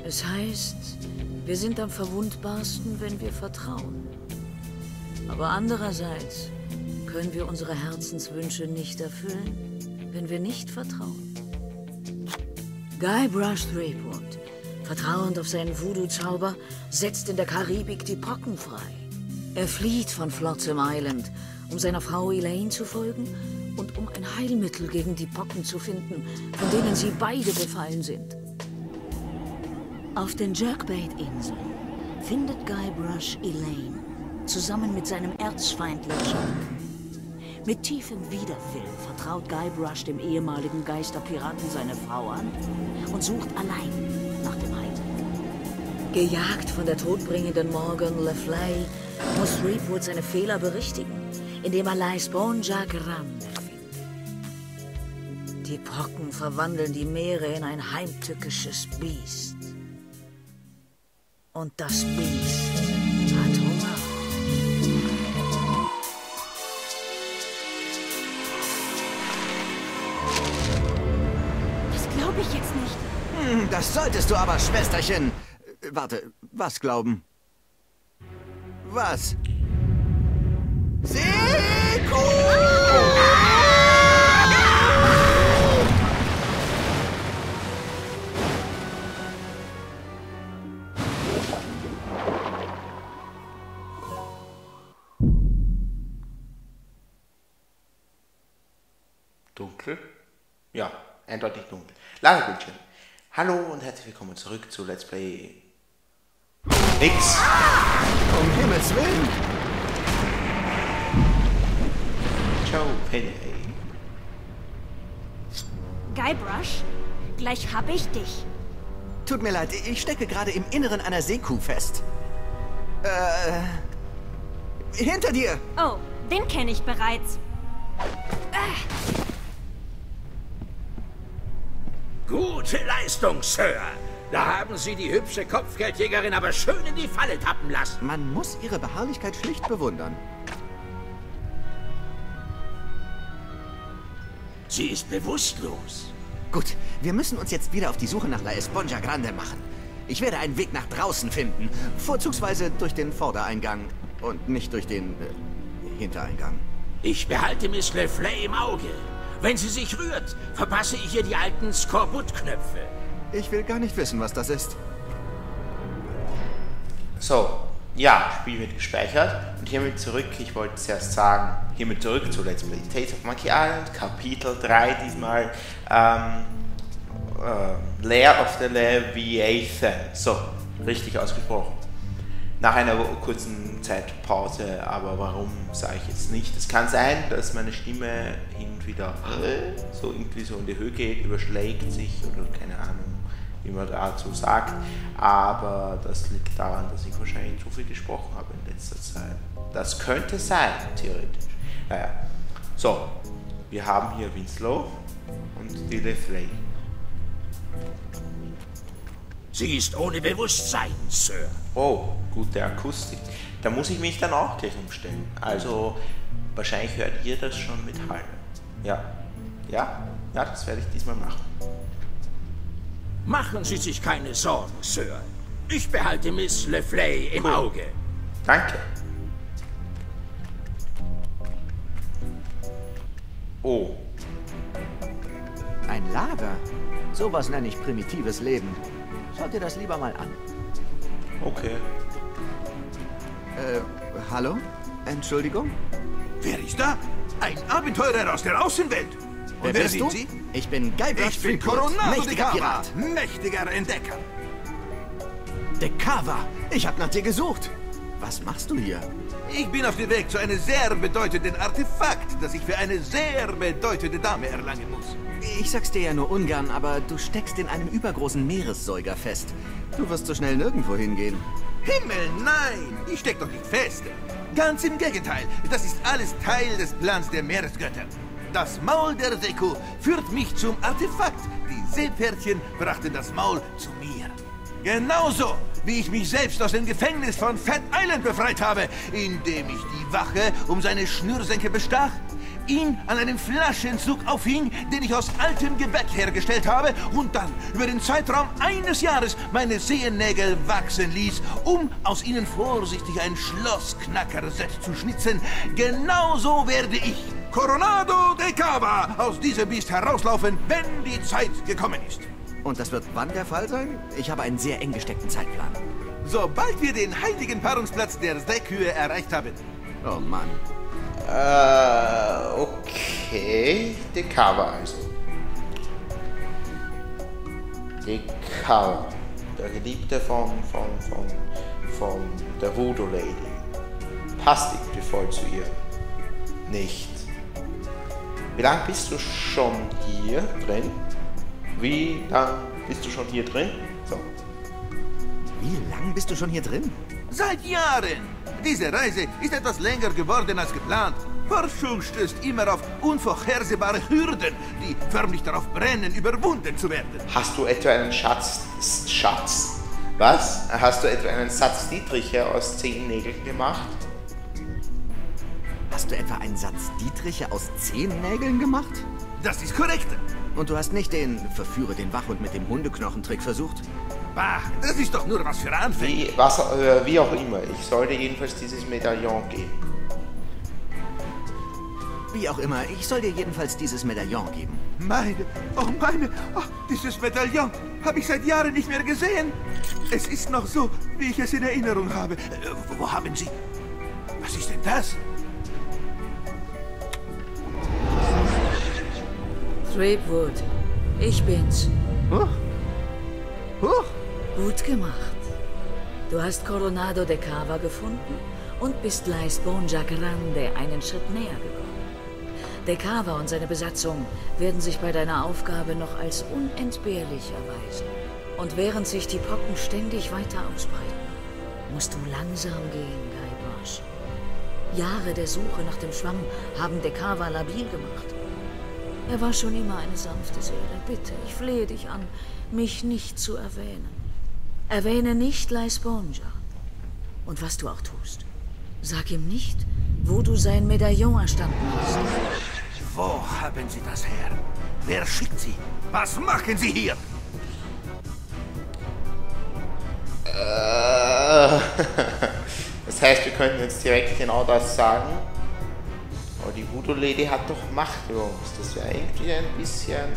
Es heißt, wir sind am verwundbarsten, wenn wir vertrauen. Aber andererseits können wir unsere Herzenswünsche nicht erfüllen, wenn wir nicht vertrauen. Guybrush Threepwood, vertrauend auf seinen Voodoo-Zauber, setzt in der Karibik die Pocken frei. Er flieht von Flotsam Island, um seiner Frau Elaine zu folgen und um ein Heilmittel gegen die Pocken zu finden, von denen sie beide befallen sind. Auf den Jerkbait-Inseln findet Guybrush Elaine zusammen mit seinem Erzfeind LeChuck. Mit tiefem Widerwillen vertraut Guybrush dem ehemaligen Geisterpiraten seine Frau an und sucht allein nach dem Heilmittel. Gejagt von der todbringenden Morgan Le Fay muss Threepwood seine Fehler berichtigen, indem er La Esponja Grande findet. Die Pocken verwandeln die Meere in ein heimtückisches Biest. Und das Biest hat Hunger. Das glaube ich jetzt nicht. Das solltest du aber, Schwesterchen. Warte, was glauben? Was? Seku! Dunkel? Ja, eindeutig dunkel. Ladebildschirm. Hallo und herzlich willkommen zurück zu Let's Play Nix. Um Himmels Willen! Ciao, Payday. Guybrush, gleich hab ich dich. Tut mir leid, ich stecke gerade im Inneren einer Seekuh fest. Hinter dir! Oh, den kenne ich bereits. Gute Leistung, Sir. Da haben Sie die hübsche Kopfgeldjägerin aber schön in die Falle tappen lassen. Man muss ihre Beharrlichkeit schlicht bewundern. Sie ist bewusstlos. Gut, wir müssen uns jetzt wieder auf die Suche nach La Esponja Grande machen. Ich werde einen Weg nach draußen finden. Vorzugsweise durch den Vordereingang und nicht durch den Hintereingang. Ich behalte Miss Le Fay im Auge. Wenn sie sich rührt, verpasse ich ihr die alten Skorbut-Knöpfe. Ich will gar nicht wissen, was das ist. So, ja, Spiel wird gespeichert und hiermit zurück, ich wollte zuerst sagen, hiermit zurück zu Let's Play Tales of Monkey Island, Kapitel 3 diesmal, Lair of the Leviathan, so, richtig ausgesprochen. Nach einer kurzen Zeitpause, aber warum, sage ich jetzt nicht. Es kann sein, dass meine Stimme hin und wieder so irgendwie so in die Höhe geht, überschlägt sich oder keine Ahnung, wie man dazu sagt. Aber das liegt daran, dass ich wahrscheinlich zu viel gesprochen habe in letzter Zeit. Das könnte sein, theoretisch. Naja, so, wir haben hier Winslow und die Le Fay. Sie ist ohne Bewusstsein, Sir. Oh, gute Akustik. Da muss ich mich dann auch gleich umstellen. Also, wahrscheinlich hört ihr das schon mit Hall. Ja, das werde ich diesmal machen. Machen Sie sich keine Sorgen, Sir. Ich behalte Miss Le Fay im Auge. Danke. Oh. Ein Lager? Sowas nenne ich primitives Leben. Schaut dir das lieber mal an. Okay. Hallo? Entschuldigung? Wer ist da? Ein Abenteurer aus der Außenwelt. Und wer sind Sie? Ich bin Guybrush Ich bin Threepwood, Coronado de mächtiger Cava, Pirat. mächtiger Entdecker. De Cava, ich hab nach dir gesucht. Was machst du hier? Ich bin auf dem Weg zu einem sehr bedeutenden Artefakt, das ich für eine sehr bedeutende Dame erlangen muss. Ich sag's dir ja nur ungern, aber du steckst in einem übergroßen Meeressäuger fest. Du wirst so schnell nirgendwo hingehen. Himmel, nein! Ich steck doch nicht fest. Ganz im Gegenteil, das ist alles Teil des Plans der Meeresgötter. Das Maul der Seekuh führt mich zum Artefakt. Die Seepferdchen brachten das Maul zu mir. Genauso, wie ich mich selbst aus dem Gefängnis von Fat Island befreit habe, indem ich die Wache um seine Schnürsenkel bestach. ihn an einem Flaschenzug aufhing, den ich aus altem Gebäck hergestellt habe und dann über den Zeitraum eines Jahres meine Zehennägel wachsen ließ, um aus ihnen vorsichtig ein Schlossknackerset zu schnitzen. Genauso werde ich, Coronado de Cava, aus diesem Biest herauslaufen, wenn die Zeit gekommen ist. Und das wird wann der Fall sein? Ich habe einen sehr eng gesteckten Zeitplan. Sobald wir den heiligen Paarungsplatz der Seekühe erreicht haben. Oh Mann. Okay. De Cava also. De Cava. Der Geliebte von der Voodoo Lady. Passt irgendwie voll zu ihr. Nicht. Wie lange bist du schon hier drin? Wie lange bist du schon hier drin? So. Wie lange bist du schon hier drin? Seit Jahren. Diese Reise ist etwas länger geworden als geplant. Forschung stößt immer auf unvorhersehbare Hürden, die förmlich darauf brennen, überwunden zu werden. Hast du etwa einen Schatz? Was? Hast du etwa einen Satz Dietriche aus 10 Nägeln gemacht? Hast du etwa einen Satz Dietriche aus 10 Nägeln gemacht? Das ist korrekt. Und du hast nicht den Verführe den Wachhund mit dem Hundeknochentrick versucht? Bah, das ist doch nur was für Anfänger. Wie auch immer. Ich sollte jedenfalls dieses Medaillon geben. Wie auch immer, ich soll dir jedenfalls dieses Medaillon geben. Dieses Medaillon habe ich seit Jahren nicht mehr gesehen. Es ist noch so, wie ich es in Erinnerung habe. Wo haben Sie? Was ist denn das? Threepwood, ich bin's. Huch. Gut gemacht. Du hast Coronado de Cava gefunden und bist La Esponja Grande einen Schritt näher gekommen. De Cava und seine Besatzung werden sich bei deiner Aufgabe noch als unentbehrlich erweisen. Und während sich die Pocken ständig weiter ausbreiten, musst du langsam gehen, Guybrush. Jahre der Suche nach dem Schwamm haben de Cava labil gemacht. Er war schon immer eine sanfte Seele. Bitte, ich flehe dich an, mich nicht zu erwähnen. Erwähne nicht La Esponja. Und was du auch tust, sag ihm nicht, wo du sein Medaillon erstanden hast. Wo haben Sie das her? Wer schickt Sie? Was machen Sie hier? Das heißt, wir könnten jetzt direkt genau das sagen. Aber die Voodoo Lady hat doch Macht über uns. Das wäre irgendwie ein bisschen...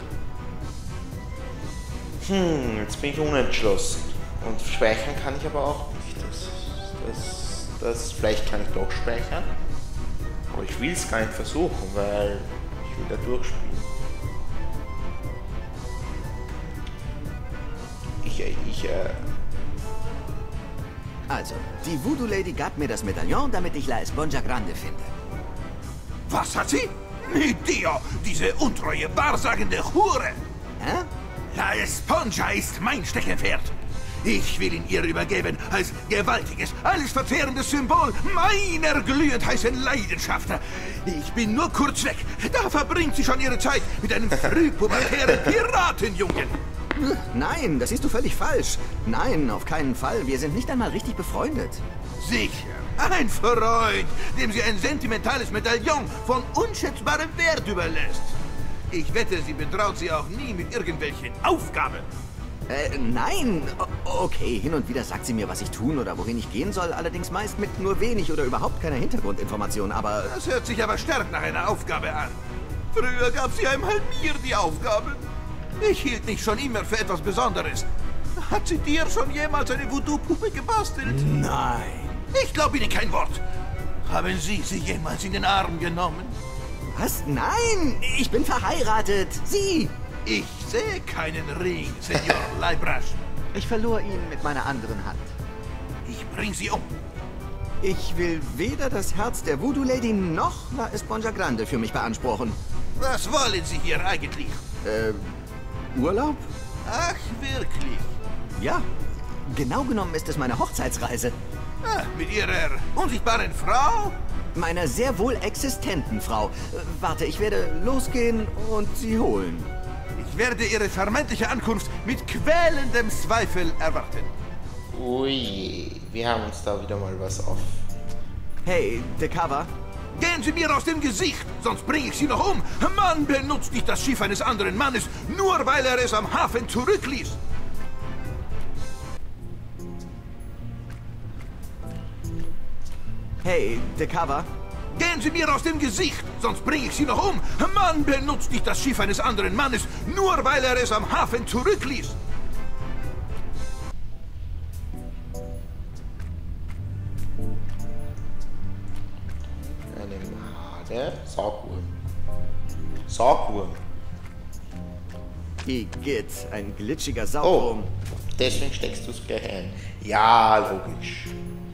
jetzt bin ich unentschlossen. Und speichern kann ich aber auch nicht. Vielleicht kann ich doch speichern. Aber ich will es gar nicht versuchen, weil ich will da durchspielen. Also, die Voodoo Lady gab mir das Medaillon, damit ich La Esponja Grande finde. Was hat sie? Mit dir, diese untreue, wahrsagende Hure! Hä? La Esponja ist mein Steckenpferd. Ich will ihn ihr übergeben als gewaltiges, alles verzehrendes Symbol meiner glühend heißen Leidenschaft. Ich bin nur kurz weg. Da verbringt sie schon ihre Zeit mit einem frühpubertären Piratenjungen. Nein, das siehst du völlig falsch. Nein, auf keinen Fall. Wir sind nicht einmal richtig befreundet. Sicher. Ein Freund, dem sie ein sentimentales Medaillon von unschätzbarem Wert überlässt. Ich wette, sie betraut sie auch nie mit irgendwelchen Aufgaben. Nein. Okay, hin und wieder sagt sie mir, was ich tun oder wohin ich gehen soll, allerdings meist mit nur wenig oder überhaupt keiner Hintergrundinformation, aber... Das hört sich aber stark nach einer Aufgabe an. Früher gab sie einmal mir die Aufgabe. Ich hielt mich schon immer für etwas Besonderes. Hat sie dir schon jemals eine Voodoo-Puppe gebastelt? Nein. Ich glaube Ihnen kein Wort. Haben Sie sie jemals in den Arm genommen? Was? Nein, ich bin verheiratet. Sie! Ich sehe keinen Ring, Senor Guybrush. Ich verlor ihn mit meiner anderen Hand. Ich bring Sie um. Ich will weder das Herz der Voodoo Lady noch La Esponja Grande für mich beanspruchen. Was wollen Sie hier eigentlich? Urlaub? Ach, wirklich? Ja, genau genommen ist es meine Hochzeitsreise. Ah, mit Ihrer unsichtbaren Frau? Meiner sehr wohl existenten Frau. Warte, ich werde losgehen und sie holen. Ich werde Ihre vermeintliche Ankunft mit quälendem Zweifel erwarten. Ui, wir haben uns da wieder mal was auf. Hey, de Cava, Gehen Sie mir aus dem Gesicht, sonst bringe ich Sie noch um. Man benutzt nicht das Schiff eines anderen Mannes, nur weil er es am Hafen zurückließ. Hey, De Cava. Gehen Sie mir aus dem Gesicht, sonst bringe ich Sie noch um. Man benutzt nicht das Schiff eines anderen Mannes, nur weil er es am Hafen zurückließ. Eine Made. Saugwurm. Saugwurm. Igitt, ein glitschiger Oh, Saugwurm. deswegen steckst du es gleich ein. Ja, logisch.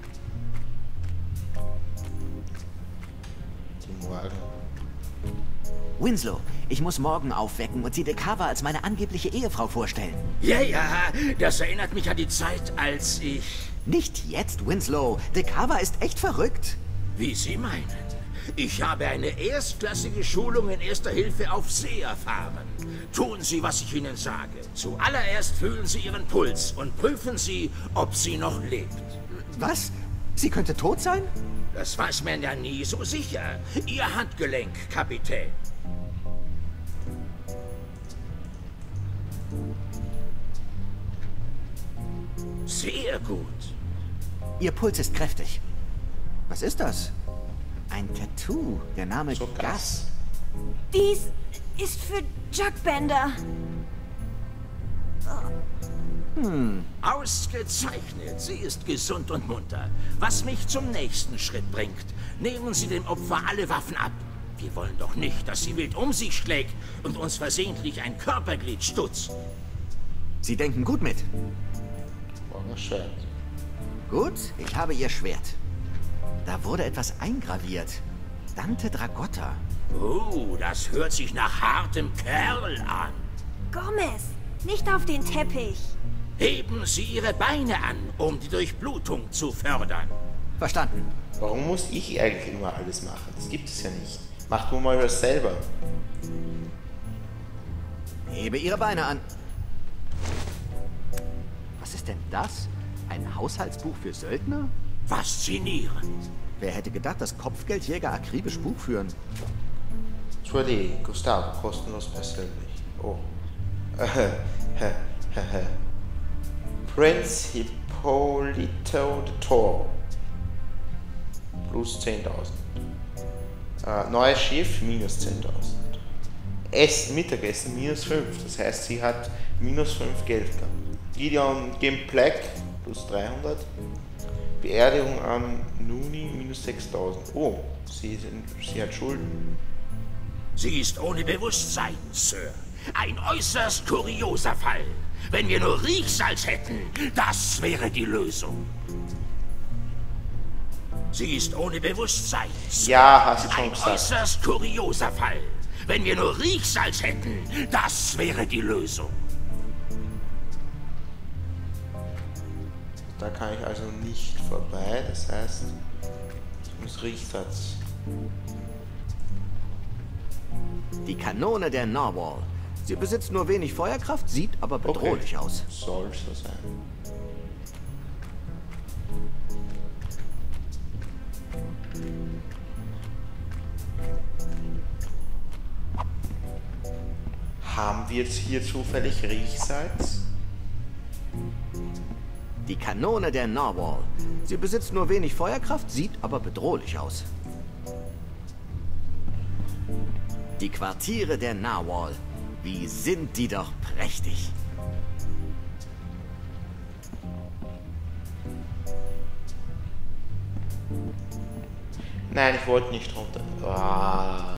Die Morgen. Winslow, ich muss morgen aufwecken und sie De Cava als meine angebliche Ehefrau vorstellen. Ja, das erinnert mich an die Zeit, als ich... Nicht jetzt, Winslow. De Cava ist echt verrückt. Wie Sie meinen. Ich habe eine erstklassige Schulung in Erster Hilfe auf See erfahren. Tun Sie, was ich Ihnen sage. Zuallererst fühlen Sie Ihren Puls und prüfen Sie, ob sie noch lebt. Was? Sie könnte tot sein? Das weiß man ja nie so sicher. Ihr Handgelenk, Kapitän. Sehr gut. Ihr Puls ist kräftig. Was ist das? Ein Tattoo. Der Name So Gas. Dies ist für Chuck Bender. Ausgezeichnet. Sie ist gesund und munter. Was mich zum nächsten Schritt bringt. Nehmen Sie dem Opfer alle Waffen ab. Wir wollen doch nicht, dass sie wild um sich schlägt und uns versehentlich ein Körperglied stutzt. Sie denken gut mit. Morgen Schwert. Gut, ich habe ihr Schwert. Da wurde etwas eingraviert. Dante Dragotta. Das hört sich nach hartem Kerl an. Gomez, nicht auf den Teppich. Heben Sie Ihre Beine an, um die Durchblutung zu fördern. Verstanden. Warum muss ich eigentlich immer alles machen? Das gibt es ja nicht. Macht nur mal was selber. Hebe Ihre Beine an. Was ist denn das? Ein Haushaltsbuch für Söldner? Faszinierend. Wer hätte gedacht, dass Kopfgeldjäger akribisch Buch führen? Entschuldige, Gustavo, kostenlos persönlich. Oh. Prinz Hippolito de Toro. Plus 10.000. Neues Schiff, minus 10.000. Mittagessen, minus 5. Das heißt, sie hat minus 5 Geld gehabt. Gideon Gameplack, plus 300. Beerdigung an Nuni, minus 6.000. Oh, sie hat Schulden. Sie ist ohne Bewusstsein, Sir. Ein äußerst kurioser Fall. Wenn wir nur Riechsalz hätten, das wäre die Lösung. Sie ist ohne Bewusstsein, Sir. Ja, hast du schon Ein gesagt. äußerst kurioser Fall. Wenn wir nur Riechsalz hätten, das wäre die Lösung. Da kann ich also nicht vorbei, das heißt, ich muss Riechsatz. Die Kanone der Narwhal. Sie besitzt nur wenig Feuerkraft, sieht aber bedrohlich aus. Soll so sein. Haben wir jetzt hier zufällig Riechsalz? Die Kanone der Narwhal. Sie besitzt nur wenig Feuerkraft, sieht aber bedrohlich aus. Die Quartiere der Narwhal. Wie sind die doch prächtig. Nein, ich wollte nicht runter. Ah.